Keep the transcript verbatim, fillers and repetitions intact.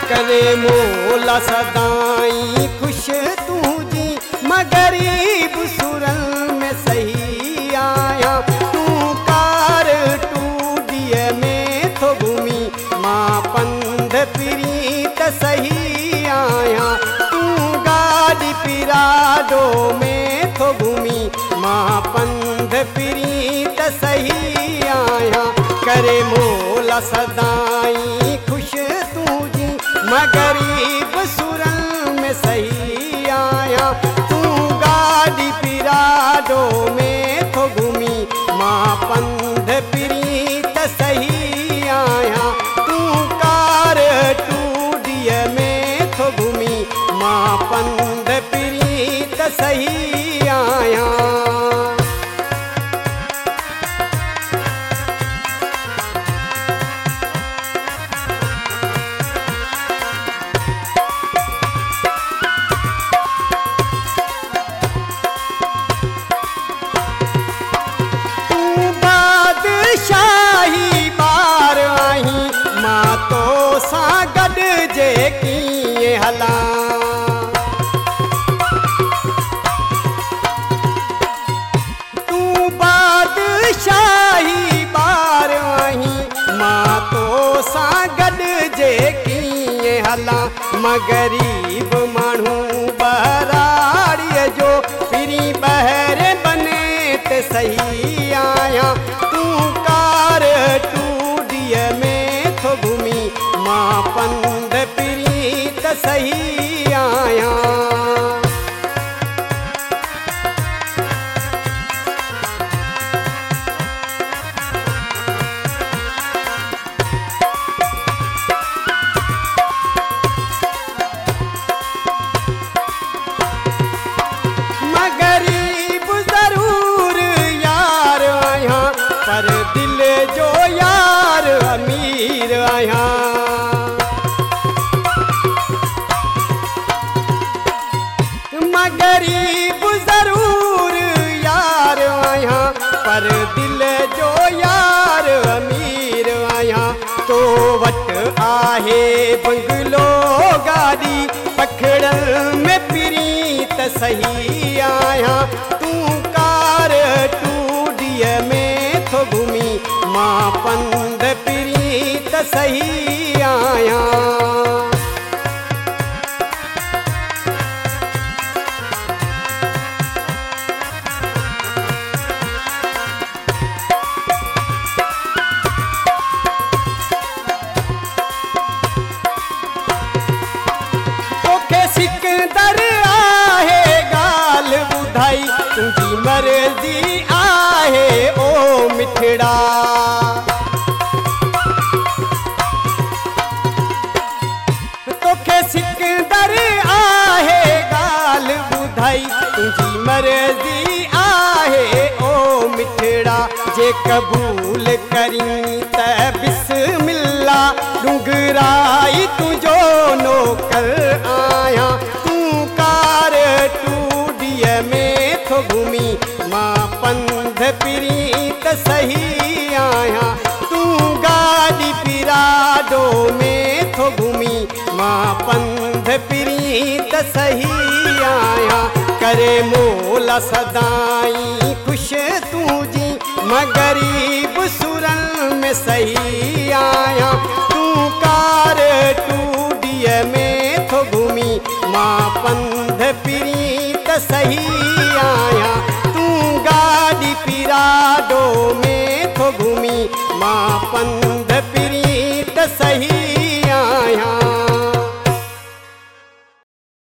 करे मोला सदाई खुश तुझी मगरीब सुरन में सही आया तू कार टू दिए में थो घूमी माँ पंध प्रीत सही आया तू गाड़ी पिराडो में थो घूमी माँ पंध प्रीत सही आया करे मोला सदाई खुश तुझी मगरीब सुरन में सही आया तू गाड़ी पिराडो में थो घूमी माँ पंध प्रीत सही आया तू कार टू दिए में थो घूमी माँ पंध प्रीत सही आया। शाही बार आई माँ तो सा गड जे किए हला तू बादशाही बार आई माँ तो सा गड जे किए हला मगरीब मानू बराड़िए जो फिरी बहर बने ते सही आया टू दिए में थो घूमी माँ पंध प्रीत सही आया। मगरीब जरूर यार आया पर दिल जो यार अमीर आया मगरीब जरूर यार आया पर दिल जो यार अमीर आया तो वट आहे बंगलो गाड़ी पखड़न में प्रीत सही आया तू कार टू दिए में थो घूमी माँ पंध प्रीत सही आया। तोखे सिकंदर आहे गाल बुधाई तुझी मर्जी आहे ओ मिठड़ा तोखे सिकंदर आहे गाल बुधाई तुझी मर्जी आहे ओ मिठड़ा जे कबूल करी त बिस्मिल्ला डुंगराई तुझो नौकर आया तू कार टू दिए में थो घूमी माँ पंध प्रीत सही आया तू गाड़ी पिराडो में थो घूमी माँ पंध प्रीत सही आया करे मोला सदाई खुश तुझी मगरीब सुरन में सही आया तू कार टू दिए में थो घूमी माँ पंध प्रीत सही आया तू गाड़ी पिराडो में थो घूमी माँ पंध